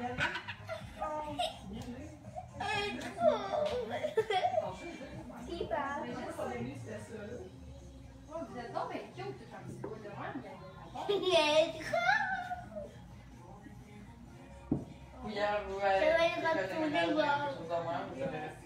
Vous êtes donc bien cute, c'est un petit bout de rhum, Il est grand. Hier, vous avez fait quelque chose de même, vous avez resté